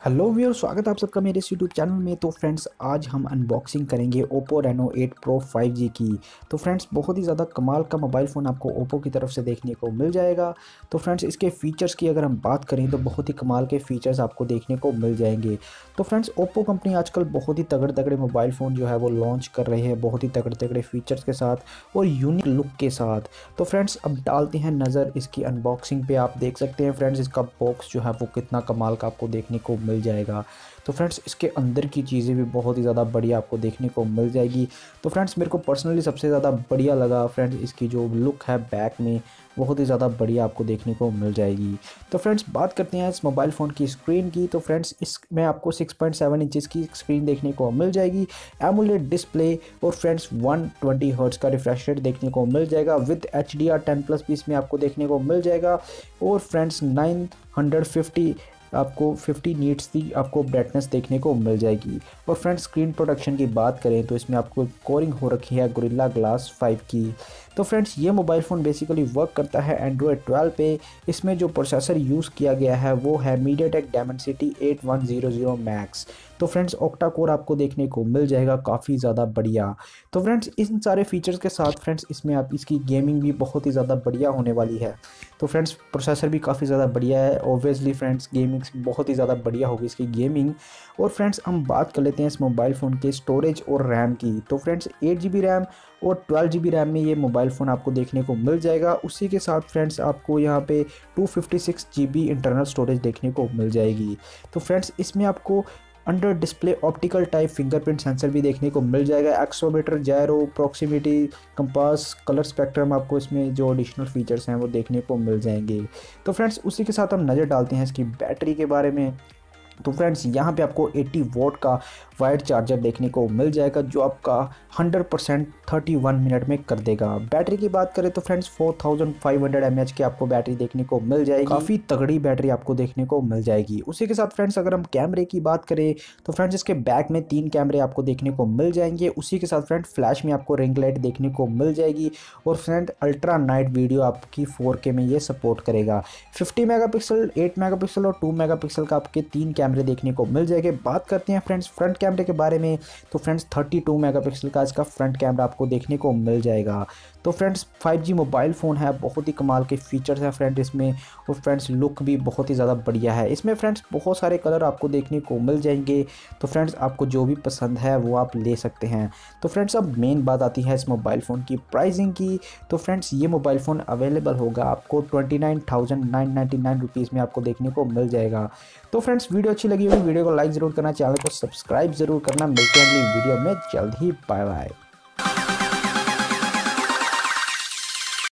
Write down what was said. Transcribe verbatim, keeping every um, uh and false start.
Hello viewer, स्वागत है आप सबका मेरे इस यूट्यूब चैनल में। तो फ्रेंड्स, आज हम अनबॉक्सिंग करेंगे Oppo Reno eight pro five G की। तो फ्रेंड्स, बहुत ही ज़्यादा कमाल का मोबाइल फ़ोन आपको ओप्पो की तरफ से देखने को मिल जाएगा। तो फ्रेंड्स, इसके फ़ीचर्स की अगर हम बात करें तो बहुत ही कमाल के फ़ीचर्स आपको देखने को मिल जाएंगे। तो फ्रेंड्स, ओप्पो कंपनी आजकल बहुत ही तगड़े तगड़े मोबाइल फ़ोन जो है वो लॉन्च कर रहे हैं, बहुत ही तगड़े तगड़े फ़ीचर्स के साथ और यूनिक लुक के साथ। तो फ्रेंड्स, अब डालते हैं नज़र इसकी अनबॉक्सिंग पे। आप देख सकते हैं फ्रेंड्स, इसका बॉक्स जो है वो कितना कमाल का आपको देखने को मिल जाएगा। तो फ्रेंड्स, इसके अंदर की चीज़ें भी बहुत ही ज़्यादा बढ़िया आपको देखने को मिल जाएगी। तो फ्रेंड्स, मेरे को पर्सनली सबसे ज़्यादा बढ़िया लगा फ्रेंड्स, इसकी जो लुक है बैक में बहुत ही ज़्यादा बढ़िया आपको देखने को मिल जाएगी। तो फ्रेंड्स, बात करते हैं इस मोबाइल फ़ोन की स्क्रीन की। तो फ्रेंड्स, इसमें आपको सिक्स पॉइंट सेवन इंचेस की स्क्रीन देखने को मिल जाएगी, एमोलेड डिस्प्ले और फ्रेंड्स वन ट्वेंटी हर्ट्ज का रिफ्रेश रेट देखने को मिल जाएगा with H D R ten plus भी इसमें आपको देखने को मिल जाएगा। और फ्रेंड्स, नाइन हंड्रेड फिफ्टी आपको फिफ्टी नीट्स की आपको ब्राइटनेस देखने को मिल जाएगी। और फ्रेंड्स, स्क्रीन प्रोटेक्शन की बात करें तो इसमें आपको कोरिंग हो रखी है गोरिल्ला ग्लास फाइव की। तो फ्रेंड्स, ये मोबाइल फ़ोन बेसिकली वर्क करता है एंड्रॉयड ट्वेल्व पे। इसमें जो प्रोसेसर यूज़ किया गया है वो है MediaTek Dimensity eight one zero zero max. तो फ्रेंड्स, ऑक्टा कोर आपको देखने को मिल जाएगा, काफ़ी ज़्यादा बढ़िया। तो फ्रेंड्स, इन सारे फीचर्स के साथ फ्रेंड्स, इसमें आप इसकी गेमिंग भी बहुत ही ज़्यादा बढ़िया होने वाली है। तो फ्रेंड्स, प्रोसेसर भी काफ़ी ज़्यादा बढ़िया है, ऑब्वियसली फ्रेंड्स गेमिंग बहुत ही ज़्यादा बढ़िया होगी इसकी गेमिंग। और फ्रेंड्स, हम बात कर लेते हैं इस मोबाइल फ़ोन के स्टोरेज और रैम की। तो friends, eight G B RAM और ट्वेल्व जी बी रैम में ये मोबाइल फ़ोन आपको देखने को मिल जाएगा। उसी के साथ फ्रेंड्स, आपको यहाँ पे two fifty six G B internal storage देखने को मिल जाएगी। तो फ्रेंड्स, इसमें आपको under display optical type fingerprint sensor भी देखने को मिल जाएगा। Accelerometer, gyro, proximity, compass, colour spectrum, आपको इसमें जो एडिशनल फीचर्स हैं वो देखने को मिल जाएंगे। तो फ्रेंड्स, उसी के साथ हम नज़र डालते हैं इसकी बैटरी के बारे में। तो फ्रेंड्स, यहाँ पे आपको एटी वोट का वाइड चार्जर देखने को मिल जाएगा जो आपका hundred percent thirty one minute में कर देगा। बैटरी की बात करें तो friends, four thousand five hundred M H की आपको बैटरी देखने को मिल जाएगी, काफ़ी तगड़ी बैटरी आपको देखने को मिल जाएगी। उसी के साथ फ्रेंड्स, अगर हम कैमरे की बात करें तो फ्रेंड्स, इसके बैक में तीन कैमरे आपको देखने को मिल जाएंगे। उसी के साथ फ्रेंड, फ्लैश में आपको रिंग लाइट देखने को मिल जाएगी। और फ्रेंड, अल्ट्रा नाइट वीडियो आपकी फोर के में ये सपोर्ट करेगा। Fifty mega pixel, eight mega pixel और टू मेगा पिक्सल का आपके तीन कैमरे देखने को मिल जाएंगे। बात करते हैं फ्रेंड्स फ्रंट कैमरे के बारे में। तो फ्रेंड्स, थर्टी टू मेगापिक्सल का इसका फ्रंट कैमरा आपको देखने को मिल जाएगा। तो friends, five G mobile phone है, बहुत ही कमाल के फीचर्स हैं फ्रेंड्स इसमें। और फ्रेंड्स, लुक भी बहुत ही ज़्यादा बढ़िया है। इसमें फ्रेंड्स बहुत सारे कलर आपको देखने को मिल जाएंगे। तो फ्रेंड्स, आपको जो भी पसंद है वो आप ले सकते हैं। तो फ्रेंड्स, अब मेन बात आती है इस मोबाइल फ़ोन की प्राइसिंग की। तो फ्रेंड्स, ये मोबाइल फ़ोन अवेलेबल होगा आपको twenty nine thousand nine ninety nine rupees में आपको देखने को मिल जाएगा। तो फ्रेंड्स, वीडियो अच्छी लगी होगी, वीडियो को लाइक ज़रूर करना, चैनल को सब्सक्राइब ज़रूर करना। मिलते हैं अगली वीडियो में जल्द ही। Bye bye.